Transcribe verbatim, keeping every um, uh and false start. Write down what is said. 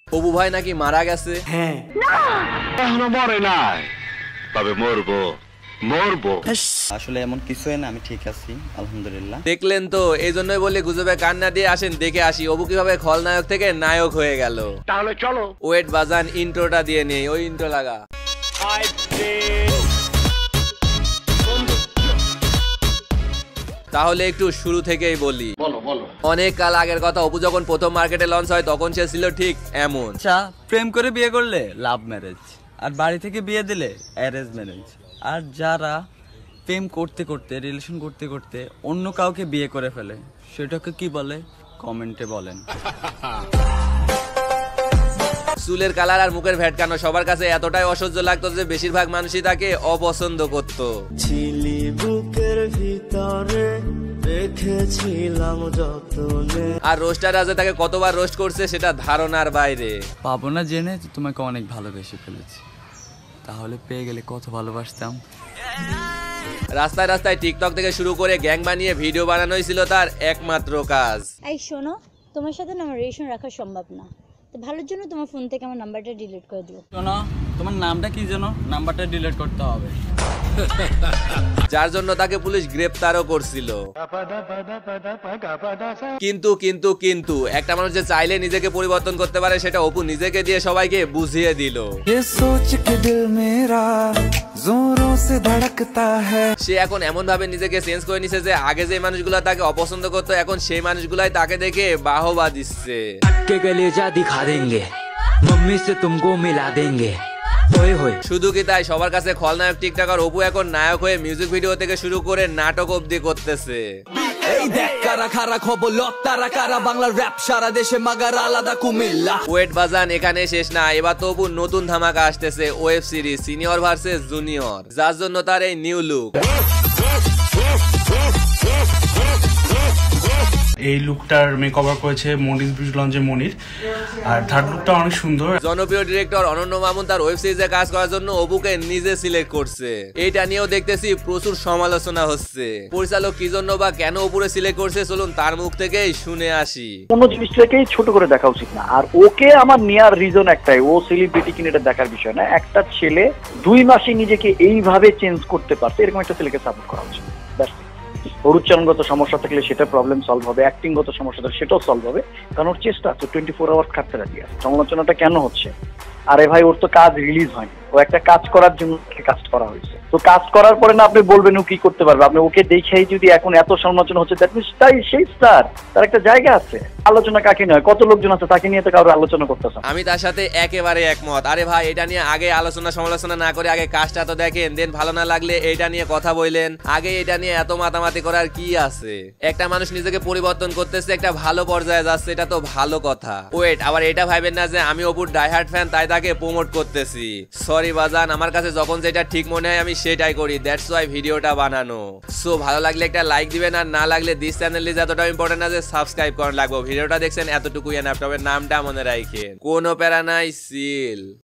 অপু ভাই নাকি মারা গেছে। হ্যাঁ এখনো মরে নাই, তবে মরবো মরবো। আসলে এমন কিছুই না, আমি ঠিক আছি আলহামদুলিল্লাহ। দেখলেন তো, এই জন্যই বলে গুজবে কান্না দিয়ে আসেন দেখে আসি অপু কিভাবে খলনায়ক থেকে নায়ক হয়ে গেল। তাহলে চলো ওয়েট বাজান, ইন্ট্রোটা দিয়ে নেই, ওই ইন্ট্রো লাগা। তাহলে একটু শুরু থেকেই বলি। বলো বলো। অনেক কাল আগের কথা, অপু যখন প্রথম মার্কেটে লঞ্চ হয় তখন সে ছিল ঠিক এমন। আচ্ছা, প্রেম করে বিয়ে করলে লাভ ম্যারেজ, আর বাড়ি থেকে বিয়ে দিলে অ্যারেঞ্জ ম্যারেজ। আর যারা প্রেম করতে করতে রিলেশন করতে করতে অন্য কাউকে বিয়ে করে ফেলে, সেটাকে কি বলে কমেন্টে বলেন। চুলের কালার আর মুখের ভেটকানো সবার কাছে এতটাই অসহ্য লাগতো যে বেশিরভাগ মানুষই তাকে অপছন্দ করত। ছিলি বুকের ভিতরে রেখেছিলাম যতনে। আর রোস্টাররা যে তাকে কতবার রোস্ট করছে সেটা ধারণার বাইরে। পাবো না জেনে তোমাকে অনেক ভালোবেসে ফেলেছি, তাহলে পেয়ে গেলে কত ভালোবাসতাম। রাস্তায় রাস্তায় টিকটক থেকে শুরু করে গ্যাং বানিয়ে ভিডিও বানানোই ছিল তার একমাত্র কাজ। এই শোনো, তোমার সাথে না আমার রিলেশন রাখা সম্ভব না, তো ভালোর জন্য তোমার ফোন থেকে আমার নাম্বারটা ডিলিট করে দিও। শোনো, তোমার নামটা কি যেন, নাম্বারটা ডিলিট করতে হবে। যার জন্য তাকে পুলিশ গ্রেপ্তারও করছিল। কিন্তু কিন্তু কিন্তু একটা মানুষ যে চাইলে নিজেকে পরিবর্তন করতে পারে সেটা অপু নিজেকে দিয়ে সবাইকে বুঝিয়ে দিল। সে এখন এমন ভাবে নিজেকে চেঞ্জ করে নিছে যে আগে যে মানুষগুলো তাকে অপছন্দ করতো এখন সেই মানুষগুলাই তাকে দেখে বাহবা দিচ্ছে। শুধু কি তাই, সবার কাছে খলনায়ক টিকটকার অপু এখন নায়ক হয়ে মিউজিক ভিডিও থেকে শুরু করে নাটক অবধি করতেছে। ওয়েট বাজান, এখানে শেষ না, এবার তো অপুর নতুন ধামাকা আসতেছে, web series senior versus junior, যার জন্য তার এই নিউ লুক। এই লুকটার মেকওভার করেছে মনির ব্রিজ লঞ্চে মনির, আর থার্ড লুকটা অনেক সুন্দর। জনপ্রিয় ডিরেক্টর অনন্য মামুন তার ওয়েব সিরিজে কাজ করার জন্য অপুকে নিজে সিলেক্ট করছে। এইটা নিয়েও দেখতেছি প্রচুর সমালোচনা হচ্ছে। পরিচালক কি জন্য বা কেন অপুরে সিলেক্ট করছে, চলুন তার মুখ থেকেই শুনে আসি। কোন জিনিসটাকেই ছোট করে দেখা উচিত না। আর ওকে আমার নেওয়ার রিজন একটাই, ও সেলিব্রিটি কিনে এটা দেখার বিষয় না। একটা ছেলে দুই মাসে নিজেকে এইভাবে চেঞ্জ করতে পারছে, এরকম একটা ছেলেকে সাপোর্ট করা উচিত। ওর উচ্চারণগত সমস্যা থাকলে সেটা প্রবলেম সলভ হবে, অ্যাক্টিংগত সমস্যা থাকলে সেটাও সলভ হবে, কারণ ওর চেষ্টা আছে। টোয়েন্টি ফোর আওয়ার্স খাটতে রাজি আছে। সমালোচনাটা কেন হচ্ছে? আরে ভাই, ওর তো কাজ রিলিজ হয়নি, ও একটা কাজ করার জন্য কাজ করা হয়েছে। তো কাজ করার পরে না আপনি বলবেন ও কি করতে পারবে, আপনি ওকে দেখেই যদি এখন এত সমালোচনা হচ্ছে, দ্যাট মিনস তাই সেই স্টার, তার একটা জায়গা আছে। আলোচনা কাকে নয়, কত লোকজন আছে তাকে নিয়ে তো কারো আলোচনা করতেছে। আমি তার সাথে একেবারে একমত। আরে ভাই, এটা নিয়ে আগে আলোচনা সমালোচনা না করে আগে কাজটা তো দেখেন, দেন ভালো না লাগলে এটা নিয়ে কথা বললেন। আগে এটা নিয়ে এত মাতামাতি করার কি আছে? একটা মানুষ নিজেকে পরিবর্তন করতেছে, একটা ভালো পর্যায়ে যাচ্ছে, এটা তো ভালো কথা। ওয়েট, আবার এটা ভাবেন না যে আমি অপুর ডাইহার্ট ফ্যান তাই তাকে প্রমোট করতেছি। সরি বাজান, আমার কাছে যখন যেটা ঠিক মনে হয় আমি সেটাই করি, দ্যাটস ওয়াই ভিডিওটা বানানো। সো ভালো লাগলে একটা লাইক দিবেন, আর না লাগলে দিস চ্যানেল ইজ এতটা ইম্পর্টেন্ট না যে সাবস্ক্রাইব করা লাগবে। ভিডিওটা দেখছেন এতটুকুই, নামটা মনে রাখেন, কোনো প্যারা নাই, সিল।